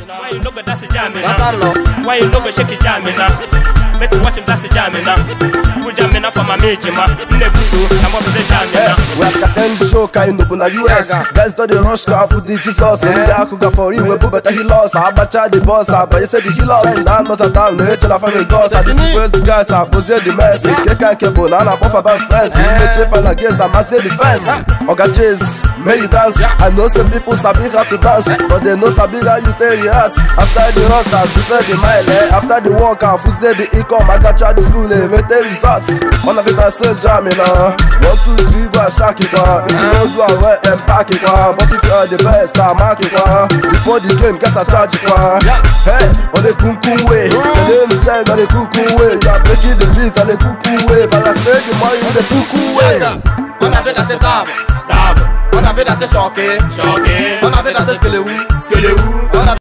Why you no go dance jamming now? Why you no go shake it jamming now? Make you watch him dance jamming now. Who jamming now for my mate, man? Nebutu, I'm up to jamming now. We are scattering the show, kind of na US. Guys do the rush car for the Jesus. And the Akuga for you, we better he lost. Abacha the boss, but you said the he lost. And I'm not a down, the HL family goes. I didn't press the guys, I posed the mess. They can't keep on, and I buff about friends. The chief and against, I must say defense. Oga chase, may you dance. I know some people sabi how to dance, but they know sabi how you tell your heart. After the rush, I said the mile. After the walk, I said the income. I got the school, they tell results. One of it I said jamming now. 1, 2, 3, go and shack it now. If you don't do it well, then pack it now. But if you are the best, I mark it now. Before the game, guess I charge it now. Hey, on the kunkun way. The name is saying on the kunkun way. You are breaking the beats on the kunkun way. If I say the money on the kunkun way. On a fait assez table, on a fait assez choqué, on a fait assez skelewu,